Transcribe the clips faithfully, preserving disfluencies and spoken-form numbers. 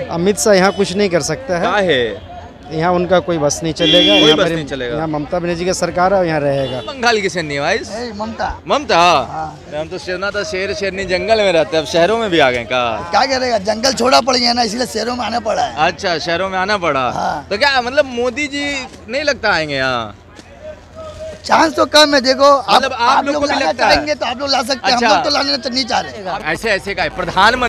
अमित शाह यहाँ कुछ नहीं कर सकता है, है यहाँ उनका कोई बस नहीं चलेगा, कोई यहाँ बस पर नहीं चलेगा। यहाँ ममता बनर्जी की सरकार है, यहाँ रहेगा। बंगाल की शेरनी भाई ममता ममता। हम तो शेरना था, शेर शेरनी जंगल में रहते हैं, अब शहरों में भी आ गए का। क्या करेगा, जंगल छोड़ा पड़ गया ना, इसलिए शहरों में आना पड़ा है। अच्छा, शहरों में आना पड़ा। हाँ। तो क्या मतलब मोदी जी नहीं लगता आएंगे यहाँ? चांस तो कम है, देखो आप, मतलब आप आप लोग लोग को भी लाना लगता है? चाहेंगे तो आप लोग ला सकते हैं, अच्छा। हम लोग तो लाने तो नहीं चाह रहे। ऐसे ऐसे का है प्रधानमंत्री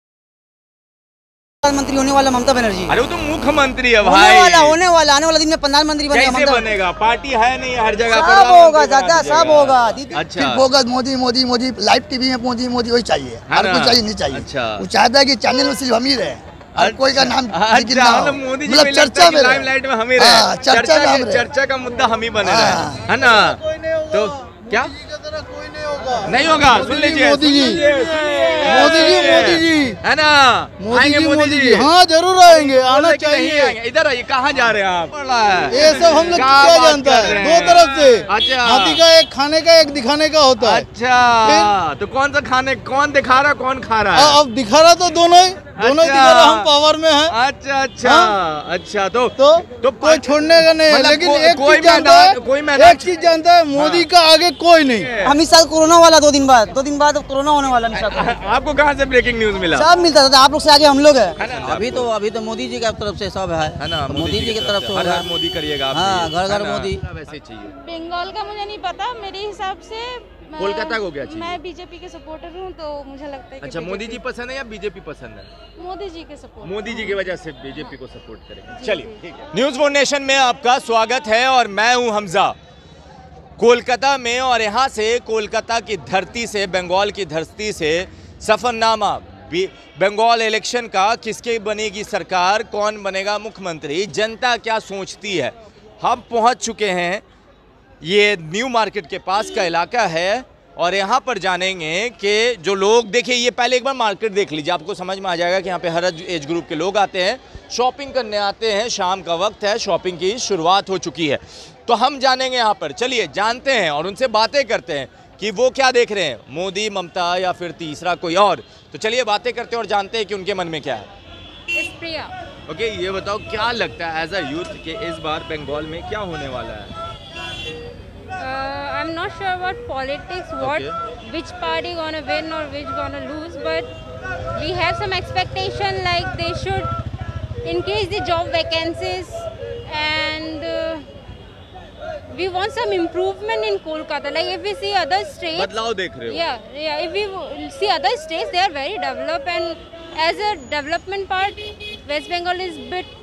प्रधानमंत्री होने वाला ममता बनर्जी। अरे वो तो मुख्यमंत्री है होने भाई। वाला होने वाला आने वाला दिन में प्रधानमंत्री बनेगा। कैसे बनेगा? पार्टी है नहीं हर जगह, सब होगा दादा, सब होगा। अच्छा, focus Modi Modi Modi, live TV में मोदी मोदी वही चाहिए, और कुछ चाहिए नहीं चाहिए। अच्छा, वो चाहता है कि चैनल में सिर्फ हम ही रहे, और कोई का नाम जिक्र ना हो। मतलब मोदी जी मतलब चर्चा में, लाइमलाइट में हम ही रहे, चर्चा में हम रहे। चर्चा का मुद्दा हम ही बने रहे, है ना? तो क्या कोई नहीं होगा, नहीं होगा? सुन लीजिए मोदी जी, मोदी जी, मोदी जी, है ना? आएंगे मोदी जी, हाँ जरूर आएंगे, आना चाहिए। इधर आइए, कहाँ जा रहे हैं आप? ये सब हम लोग क्या जानता है, दो तरफ से। अच्छा, हाथी का एक खाने का एक दिखाने का होता है। अच्छा, तो कौन सा खाने, कौन दिखा रहा, कौन खा रहा है? अब दिखा रहा तो दोनों ही दोनों ही दिखा रहा, हम पावर में हैं। अच्छा अच्छा अच्छा, तो तो तो कोई छोड़ने का नहीं है, मतलब लेकिन को- एक कोई चीज जानता मैदान- है, कोई मैदान- एक चीज जानता है, मोदी का आगे कोई नहीं। हम इस साल कोरोना वाला दो दिन बाद दो दिन बाद कोरोना होने वाला निशा को। आपको कहाँ से ब्रेकिंग न्यूज मिला? सब मिलता था, आप लोग से आगे हम लोग है है। ना? अभी तो अभी तो मोदी जी की तरफ से सब है, है ना? मोदी जी की तरफ से हर होगा। हर मोदी करिएगा आप। हाँ, घर घर मोदी। वैसे चाहिए। बंगाल का मुझे नहीं पता, मेरे हिसाब से मैं- कोलकाता को क्या चाहिए? मैं बीजेपी के सपोर्टर हूँ, तो मुझे लगता है कि अच्छा, मोदी जी बीजेपी- पसंद है या बीजेपी पसंद है? मोदी जी के सपोर्ट। मोदी जी की वजह से बीजेपी को सपोर्ट करेंगे। चलिए ठीक है। न्यूज वन नेशन में आपका स्वागत है और मैं हूं हमजा। कोलकाता में, और यहाँ से कोलकाता की धरती से, बंगाल की धरती से सफरनामा बंगाल इलेक्शन का, किसके बनेगी सरकार, कौन बनेगा मुख्यमंत्री, जनता क्या सोचती है। हम पहुँच चुके हैं, ये न्यू मार्केट के पास का इलाका है और यहाँ पर जानेंगे कि जो लोग, देखिए ये पहले एक बार मार्केट देख लीजिए, आपको समझ में आ जाएगा कि यहाँ पे हर एज ग्रुप के लोग आते हैं, शॉपिंग करने आते हैं। शाम का वक्त है, शॉपिंग की शुरुआत हो चुकी है, तो हम जानेंगे यहाँ पर। चलिए जानते हैं और उनसे बातें करते हैं कि वो क्या देख रहे हैं, मोदी, ममता या फिर तीसरा कोई और। तो चलिए बातें करते हैं और जानते हैं कि उनके मन में क्या है। प्रिया। ओके, ये बताओ क्या लगता है एज अ यूथ कि इस बार बंगाल में क्या होने वाला है? Uh, I'm not sure about politics, what Okay. which party gonna win or which gonna lose, but we have some expectation like they should increase the job vacancies and uh, we want some improvement in Kolkata. Like if we see other states, बदलाव देख रहे हो? yeah, yeah. If we w- see other states, they are very developed, and as a development part, West Bengal is bit.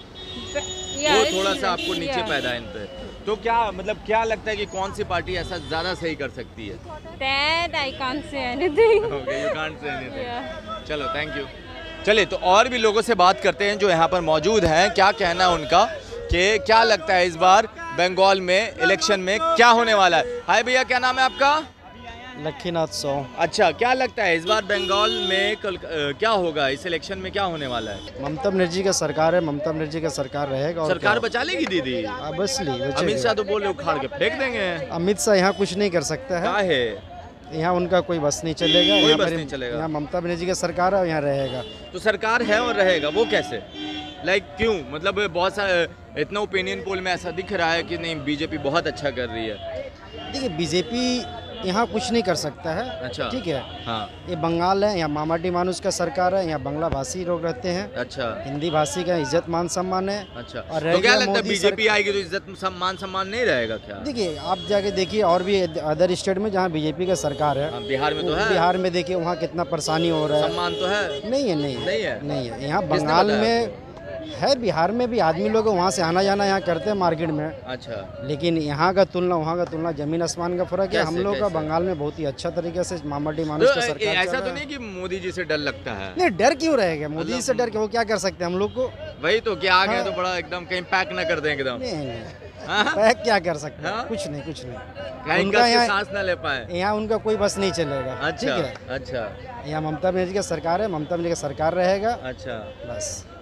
Yeah, वो it's- थोड़ा सा आपको नीचे yeah. पैदा है इन पे। तो क्या मतलब क्या लगता है कि कौन सी पार्टी ऐसा ज्यादा सही कर सकती है? That I can't say anything. Okay, you can't say anything. Yeah. चलो, थैंक यू। चलिए, तो और भी लोगों से बात करते हैं जो यहाँ पर मौजूद हैं, क्या कहना है उनका कि क्या लगता है इस बार बंगाल में इलेक्शन में क्या होने वाला है। हाय भैया, क्या नाम है आपका? लखीनाथ सौ। अच्छा, क्या लगता है इस बार बंगाल में कल, अ, क्या होगा, इस इलेक्शन में क्या होने वाला है? ममता बनर्जी का सरकार है, ममता बनर्जी का सरकार रहेगा। और सरकार बचा लेगी दीदी? ऑब्वियसली अमित शाह तो बोले उखाड़ के फेंक देंगे। अमित शाह यहाँ कुछ नहीं कर सकता क्या है, है? यहाँ उनका कोई बस नहीं चलेगा, कोई यहाँ बस पर- नहीं चलेगा। यहाँ ममता बनर्जी का सरकार है, यहाँ रहेगा। तो सरकार है और रहेगा, वो कैसे? लाइक like, क्यों? मतलब बहुत सारा इतना ओपिनियन पोल में ऐसा दिख रहा है कि नहीं, बीजेपी बहुत अच्छा कर रही है। देखिए, बीजेपी यहाँ कुछ नहीं कर सकता है। अच्छा, ठीक है। हाँ, ये बंगाल है, यहाँ मामाटी मानुस का सरकार है, यहाँ बंगला भाषी लोग रहते हैं। अच्छा, हिंदी भाषी का इज्जत मान सम्मान है। अच्छा। और रह तो क्या गया लगता है मोदी बीजेपी सरकार- आएगी तो इज्जत सम्मान सम्मान नहीं रहेगा क्या? देखिए, आप जाके देखिए और भी अदर स्टेट में जहाँ बीजेपी का सरकार है, हाँ, बिहार में तो है। बिहार में देखिए वहाँ कितना परेशानी हो रहा है। सम्मान तो है? नहीं है, नहीं है, नहीं है? नहीं है। यहाँ किसने बंगाल बताया में है, बिहार में भी आदमी लोग वहाँ से आना जाना यहाँ करते हैं मार्केट में। अच्छा, लेकिन यहाँ का तुलना वहाँ का तुलना जमीन आसमान का फर्क है। हम कैसे- लोग का कैसे? बंगाल में बहुत ही अच्छा तरीके से मामाटी मानुस का तो सरकार चल ऐसा रहा तो है। नहीं कि मोदी जी से डर लगता है? नहीं, डर क्यों रहेगा मोदी मतलब- से? डर के वो क्या कर सकते हैं हम लोग को? वही तो, क्या आ गए हाँ। तो बड़ा एकदम कहीं पैक ना कर दें एकदम। नहीं नहीं, हाँ? पैक क्या कर सकते हैं? हाँ? कुछ नहीं, कुछ नहीं। कहीं उनका का यहाँ- सांस ना ले पाए। यहाँ उनका कोई बस नहीं चलेगा। ठीक अच्छा, है। अच्छा, यहाँ ममता बनर्जी का सरकार है, ममता बनर्जी का सरकार रहेगा, अच्छा। बस।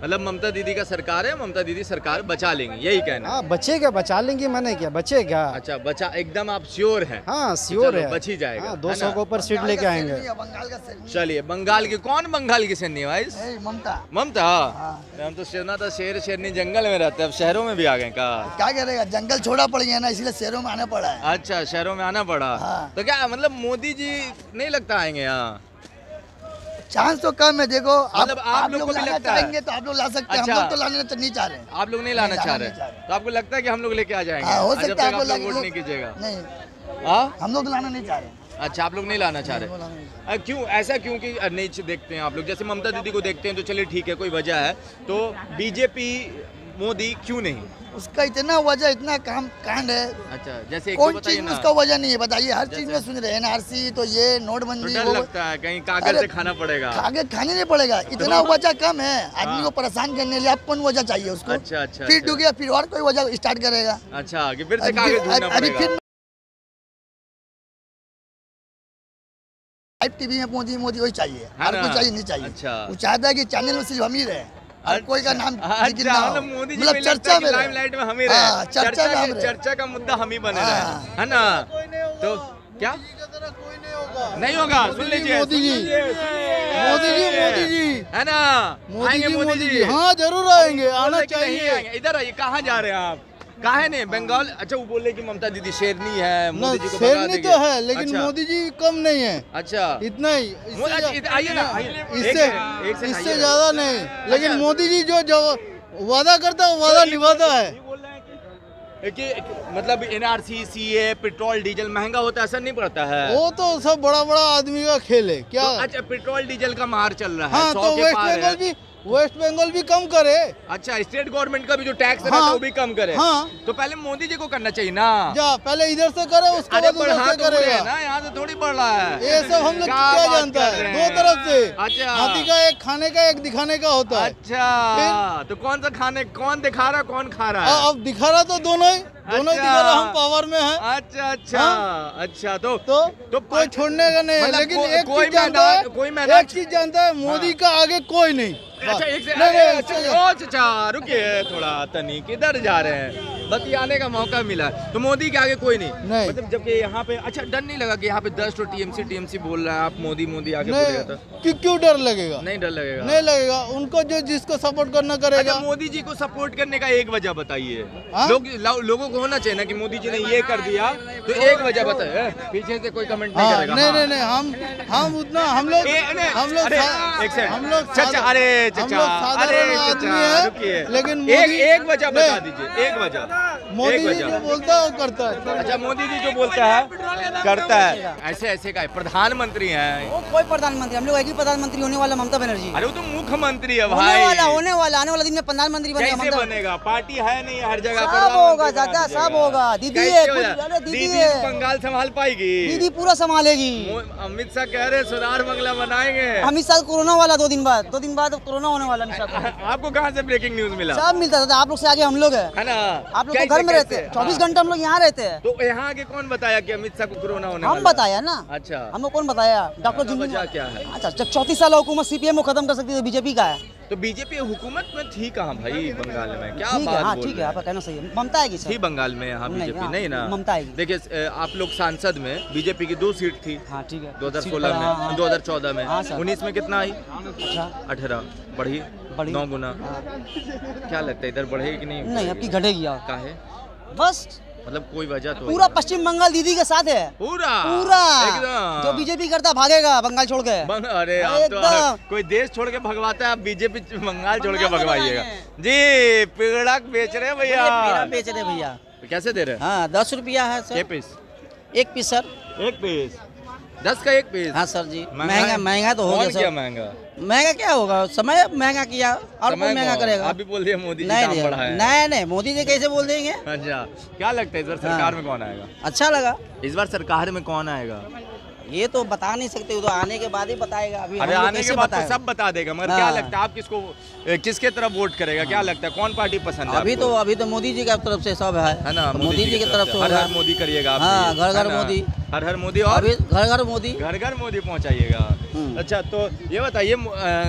मतलब ममता दीदी का सरकार है, ममता दीदी सरकार बचा लेंगी, यही कहना है। हाँ बचेगा, बचा लेंगे, मैंने क्या बचेगा। अच्छा बचा, एकदम आप श्योर हैं? हाँ श्योर है, बच ही जाएगा। हाँ, दो सौ के ऊपर सीट लेके आएंगे। चलिए बंगाल की, कौन बंगाल की सैनी है भाई? ममता। ममता? हम तो सुना था शेर शेरनी जंगल में रहते हैं, अब शहरों में भी आ गए का? क्या करेगा, जंगल छोड़ा पड़ गया ना, इसलिए शहरों में आना पड़ा है। अच्छा शहरों में आना पड़ा। हाँ। तो क्या मतलब मोदी जी नहीं लगता आएंगे यहाँ? चांस तो कम है, देखो मतलब आप, आप आप लोग लोग को भी लाना लगता है? चाहेंगे तो आप लोग ला सकते हैं, अच्छा। हम लोग तो लाने नहीं चाह रहे हैं। आप लोग नहीं लाना नहीं, चाह लाना रहे नहीं चाह रहे। तो आपको लगता है कि हम लोग लेके आ जाएंगे? हाँ, हो जब सकता तक है आप आपको लोग लगे- वोट नहीं कीजिएगा। नहीं, हाँ हम लोग तो लाना नहीं चाह रहे। अच्छा आप लोग नहीं लाना चाह रहे? अ, क्यों ऐसा? क्यों कि अ, नहीं देखते हैं आप लोग, जैसे ममता दीदी को देखते हैं तो चलिए ठीक है कोई वजह है, तो बीजेपी मोदी क्यों नहीं? उसका इतना वजह, इतना काम कांड है, अच्छा जैसे एक कौन तो चीज बताइए में ना। उसका वजह नहीं है, बताइए। हर जैसे? चीज में सुन रहे हैं, एनआरसी तो ये तो नोटबंदी, डर वो लगता है कहीं कागज अरे, से खाना पड़ेगा। आगे खाने नहीं पड़ेगा, इतना वजह कम है आदमी हाँ। को परेशान करने के लिए। अब कौन वजह चाहिए उसको? अच्छा अच्छा फिर अच्छा। डूब गया, फिर और कोई वजह स्टार्ट करेगा। अच्छा कि फिर से अभी कागज फिर- ढूंढना अभी पड़ेगा। फिर लाइव टीवी में मोदी मोदी वही चाहिए, है और ना? कुछ चाहिए नहीं चाहिए। अच्छा। वो चाहता है कि चैनल में सिर्फ हम ही रहे, और कोई का नाम अच्छा, जिक्र ना हो। मतलब मोदी जी मतलब को लगता चर्चा है कि में लाइमलाइट में हम ही हाँ, रहे, चर्चा चर्चा में हम के- रहे। चर्चा का मुद्दा हम ही बने हाँ। रहे, है ना? तो क्या कोई नहीं होगा। नहीं होगा? सुन लीजिए मोदी जी, सुन लीजिए, सुनिए। मोदी जी, मोदी जी, है ना? मोदी आएंगे जी, मोदी मोदी जी? जी, हाँ जरूर आएंगे, बोल आना रहे कि नहीं चाहिए। आएंगे। इधर आइए, कहाँ जा रहे हैं आप? काहे नहीं बंगाल? अच्छा वो बोले कि ममता दीदी शेरनी है, ना मोदी जी को भगा शेरनी देंगे। तो है, लेकिन अच्छा, मोदी जी कम नहीं है, अच्छा इतना ही। इससे मोदी- ज्या- इधर आइए ना, आइए। एक इससे सेकंड, एक सेकंड इससे आइए। ज्यादा नहीं, लेकिन अच्छा। मोदी जी जो जो वादा करता है वो वादा निभाता है। ये बोल रहे हैं कि कि मतलब एनआरसी, सीए, पेट्रोल डीजल महंगा होता है, असर नहीं पड़ता है? वो तो सब बड़ा बड़ा आदमी का खेल है क्या। तो अच्छा पेट्रोल डीजल का मार चल रहा है, हाँ सौ तो के वेस्ट पार बंगाल है। भी वेस्ट बंगाल भी कम करे। अच्छा स्टेट गवर्नमेंट का भी जो टैक्स रहता है हाँ। वो भी कम करे। हाँ। तो पहले मोदी जी को करना चाहिए ना। जा पहले इधर से करे, उसके अरे बाद उधर बढ़ा से तो रहे हैं करेगा। ना, यहाँ से थोड़ी बढ़ रहा है। ये सब हम लोग क्या क्या बात जानता कर है, रहे दो हैं? तरफ से। अच्छा हाथी का एक खाने का, एक दिखाने का होता है। अच्छा तो कौन सा खाने, कौन दिखा रहा कौन खा रहा है? अ- अब दिखा रहा तो दोनों ही दोनों ही अच्छा। दिखा रहा, हम पावर में हैं। अच्छा अच्छा हाँ? अच्छा तो तो तो कोई छोड़ने का नहीं है, मतलब लेकिन को- एक कोई चीज जानता है, मैदान- कोई मैदान- एक चीज जानता है, मोदी का आगे कोई नहीं। अच्छा एक से नहीं, नहीं, अच्छा अच्छा, ओ चाचा रुकिए थोड़ा, तनी किधर जा रहे हैं? बतियाने का मौका मिला तो मोदी के आगे कोई नहीं, नहीं। मतलब जबकि यहाँ पे अच्छा डर नहीं लगा कि यहाँ पे दस तो टीएमसी टीएमसी बोल रहा है, आप मोदी मोदी आगे बोलेगा तो नहीं क्यों क्यों डर लगेगा? नहीं डर लगेगा? नहीं लगेगा, उनको जो जिसको सपोर्ट करना करेगा। अच्छा मोदी जी को सपोर्ट करने का एक वजह बताइए। हाँ? लोग लो, लोगों को होना चाहिए ना कि मोदी जी ने ये कर दिया, तो एक वजह बताइए। पीछे से कोई कमेंट नहीं हाँ, करेगा। नहीं हाँ। नहीं नहीं, हम हम उतना हम लोग ए, नहीं, हम लोग अरे, सा- एक सेकंड। हम लोग चाचा साधा- अरे हम चाचा लोग साधारण अरे आदमी चाचा है, रुकिए, लेकिन एक मोदी- एक वजह बता नहीं। दीजिए, एक वजह मोदी एक जी वजह। जो बोलता है वो करता है। अच्छा मोदी जी जो बोलता है करता है, ऐसे ऐसे का है, प्रधानमंत्री हैं। वो कोई प्रधानमंत्री, हम लोग एक ही प्रधानमंत्री होने वाला, ममता बनर्जी। अरे वो तो मुख्यमंत्री है होने भाई। वाला होने वाला आने वाला दिन में प्रधानमंत्री बनेगा कैसे ममता। बनेगा? पार्टी है नहीं हर जगह। सब प्रधानमंत्री होगा बना चाचा, दीजिएगा। सब होगा। दीदी कैसे है, हो खुद- जाए? अरे दीदी दीदी है। बंगाल संभाल पाएगी? दीदी पूरा संभालेगी। मो- अमित शाह कह रहे सुधार बंगला बनाएंगे। हम इस साल कोरोना वाला, दो दिन बाद दो दिन बाद कोरोना होने वाला अमित शाह को। आपको कहाँ से ब्रेकिंग न्यूज मिला? सब मिलता था, आप लोग से आगे हम लोग है है ना? आप लोग तो कैसे- घर में रहते कैसे? हैं, चौबीस हाँ। घंटे हम लोग यहाँ रहते हैं। तो यहाँ आके कौन बताया कि अमित शाह को कोरोना होने हम वाला है? बताया ना। अच्छा हमको कौन बताया? डॉक्टर आपका जिंदगी वजह क्या है? अच्छा जब चौतीस साल हुकूमत सीपीएम को खत्म कर सकती है, बीजेपी का है। तो बीजेपी हुकूमत में थी कहाँ भाई बंगाल में? क्या ठीक है, बात हाँ बोल ठीक है, रहे हैं? आपका कहना सही है। ममता आएगी थी सर। बंगाल में यहाँ नहीं, बीजेपी हाँ, नहीं ना? ममता आएगी। देखिए आप लोग सांसद में बीजेपी की दो सीट थी हाँ ठीक है। दो हज़ार सीट सोलह पर, हाँ, हाँ। में, दो हज़ार चौदह में, हाँ, सर। उन्नीस में कितना आई? अच्छा अठारह बढ़ी बढ़ी। नौ गुना। हाँ। क्या लगता है इधर बढ़ेगी कि नहीं? नहीं आपकी घटेगी यार। काहे? बस मतलब कोई वजह तो पूरा पश्चिम बंगाल दीदी के साथ है। पूरा पूरा एकदम जो बीजेपी करता भागेगा बंगाल छोड़ के। बंग अरे आप तो एकदम। कोई देश छोड़ के भगवाता है, आप बीजेपी बंगाल छोड़ के बंगाल में भगवाइएगा भगाएंगे। जी। पेड़क बेच रहे हैं पेड़ा भैया। बेच रहे भैया। तो कैसे दे रहे हैं? हाँ दस रुपया है ये सर, पीस? एक पीस सर। एक पीस दस का एक पीस? हाँ सर जी। महंगा महंगा है? महंगा तो हो कौन गया किया सर। महंगा? महंगा क्या होगा, समय महंगा किया और समय कोई महंगा कौन? करेगा? आप भी बोल दिए मोदी जी नहीं दाम नहीं बढ़ाए हैं। नहीं नहीं, मोदी जी कैसे बोल देंगे? अच्छा क्या लगता है इस बार सरकार हाँ। में कौन आएगा? अच्छा लगा। इस बार सरकार में कौन आएगा? ये तो बता नहीं सकते, वो तो आने के बाद ही बताएगा। अभी अरे हम लोग आने के कैसे बाद तो बताएं? सब बता देगा, मगर हाँ। क्या लगता है आप किसको ए, किसके तरफ वोट करेगा? क्या लगता है कौन पार्टी पसंद है अभी आपको? तो अभी तो मोदी जी की तरफ से सब है, है ना? तो मोदी जी की तरफ से हर होगा। हर मोदी करिएगा आप। हाँ, भी, घर घर है ना? मोदी। हर हर मोदी और अभी घर घर मोदी। घर घर मोदी पहुंचाइएगा। हम्म। अच्छा तो ये बताइए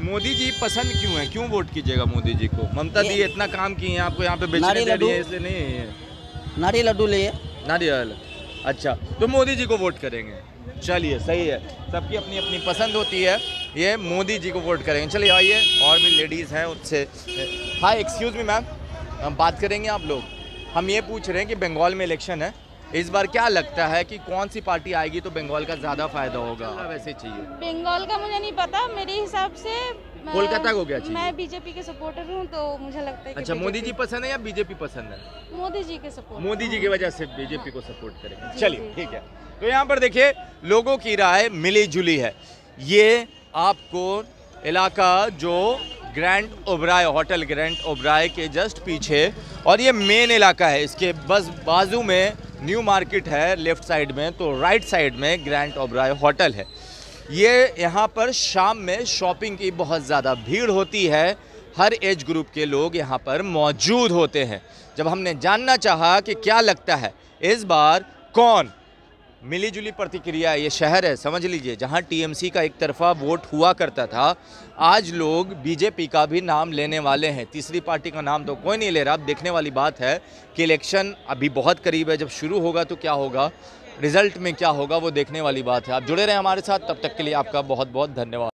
मोदी जी पसंद क्यों है, क्यों वोट कीजिएगा मोदी जी को? ममता दी इतना काम किए हैं आपको, यहाँ पे बेचने नारियल दे रही है, लड्डू। इसलिए नहीं है नारियल लड्डू लिए। नारियल। अच्छा, तो मोदी जी को वोट करेंगे। चलिए सही है, सबकी अपनी अपनी पसंद होती है, ये मोदी जी को वोट करेंगे। चलिए आइए, और भी लेडीज़ हैं उससे। हाँ एक्सक्यूज़ मी मैम, हम बात करेंगे आप लोग। हम ये पूछ रहे हैं कि बंगाल में इलेक्शन है, इस बार क्या लगता है कि कौन सी पार्टी आएगी तो बंगाल का ज़्यादा फायदा होगा? वैसे चाहिए बंगाल का मुझे नहीं पता, मेरे हिसाब से मैं- कोलकाता को क्या चाहिए? मैं बीजेपी के सपोर्टर हूँ, तो मुझे लगता है कि अच्छा, मोदी जी बीजेपी पसंद है या बीजेपी पसंद है? मोदी जी के सपोर्ट। मोदी जी की वजह से बीजेपी को सपोर्ट करेंगे। जी, चलिए जी। ठीक है, तो यहाँ पर देखिए लोगों की राय मिली जुली है। ये आपको इलाका जो Grand Oberoi, hotel Grand Oberoi के जस्ट पीछे, और ये मेन इलाका है, इसके बस बाजू में न्यू मार्केट है लेफ्ट साइड में, तो राइट साइड में ग्रैंड ओबराय होटल है। ये यहाँ पर शाम में शॉपिंग की बहुत ज़्यादा भीड़ होती है, हर एज ग्रुप के लोग यहाँ पर मौजूद होते हैं। जब हमने जानना चाहा कि क्या लगता है इस बार कौन, मिली जुली प्रतिक्रिया। ये शहर है समझ लीजिए जहाँ टीएमसी का एक तरफा वोट हुआ करता था, आज लोग बीजेपी का भी नाम लेने वाले हैं। तीसरी पार्टी का नाम तो कोई नहीं ले रहा। अब देखने वाली बात है कि इलेक्शन अभी बहुत करीब है, जब शुरू होगा तो क्या होगा, रिजल्ट में क्या होगा वो देखने वाली बात है। आप जुड़े रहें हमारे साथ, तब तक के लिए आपका बहुत बहुत धन्यवाद।